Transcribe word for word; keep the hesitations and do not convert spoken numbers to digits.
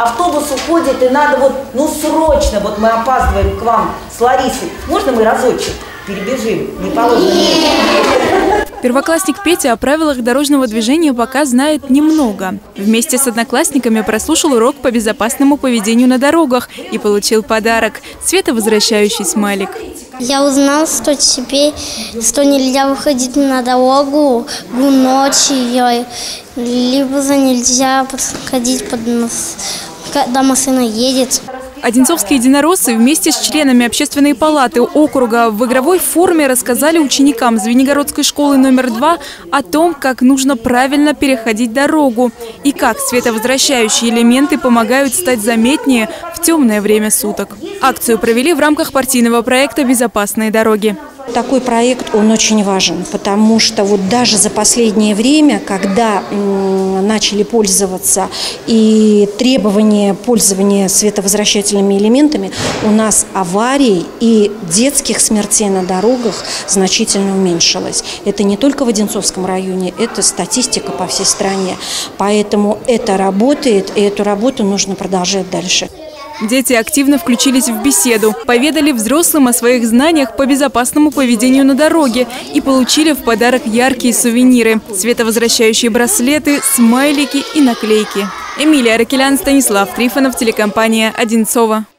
автобус уходит, и надо вот, ну срочно, вот мы опаздываем к вам с Ларисой. Можно мы разочек перебежим? Не положено. Первоклассник Петя о правилах дорожного движения пока знает немного. Вместе с одноклассниками прослушал урок по безопасному поведению на дорогах и получил подарок – световозвращающий смайлик. Я узнал, что теперь, что нельзя выходить на дорогу ночью, либо нельзя подходить под нас, когда машина едет. Одинцовские единороссы вместе с членами общественной палаты округа в игровой форме рассказали ученикам Звенигородской школы номер два о том, как нужно правильно переходить дорогу и как световозвращающие элементы помогают стать заметнее в темное время суток. Акцию провели в рамках партийного проекта «Безопасные дороги». Такой проект, он очень важен, потому что вот даже за последнее время, когда м, начали пользоваться и требования пользования световозвращательными элементами, у нас аварий и детских смертей на дорогах значительно уменьшилось. Это не только в Одинцовском районе, это статистика по всей стране. Поэтому это работает, и эту работу нужно продолжать дальше. Дети активно включились в беседу, поведали взрослым о своих знаниях по безопасному поведению на дороге и получили в подарок яркие сувениры – световозвращающие браслеты, смайлики и наклейки. Эмилия Ракелян, Станислав Трифонов, телекомпания «Одинцово».